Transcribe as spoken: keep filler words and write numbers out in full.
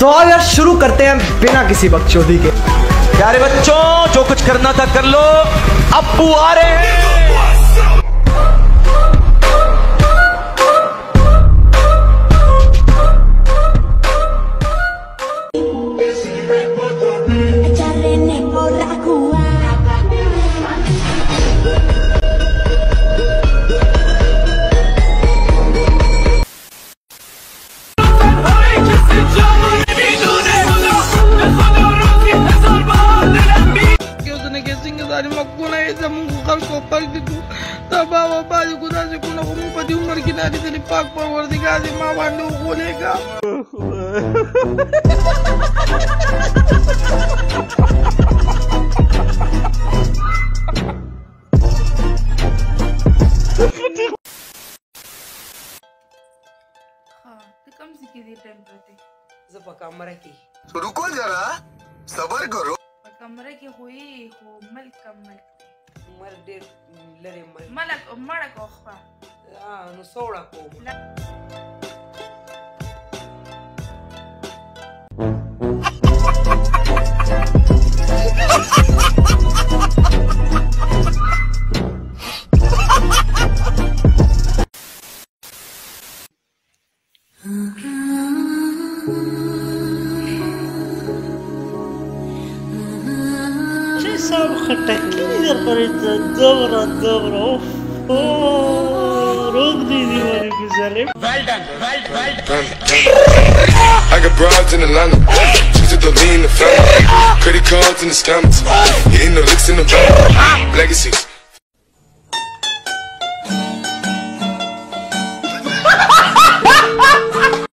तो आओ यार शुरू करते हैं बिना किसी बकचोदी के। प्यारे बच्चों, जो कुछ करना था कर लो, अब्बू आ रहे हैं। Mungu kalko paldiku tabawa bali kudaje kuna kumupati umar kinadi tali pak parwardigazi ma bandu kulega हाँ तो कम से कितने टाइम करते ज़रा कमरे की रुको जरा सबर करो कमरे की हुई हो मल कमल मर दे लरे मर ملك ملك أخفى آه نصورة كوم صار خطكير بريد الدورة الدورة اوف اوه رقدي دي مالي بزلم Well done, well, well done. I got broads in Atlanta, just to lean the family, credit cards in the scammers, hitting the licks in the van, legacies.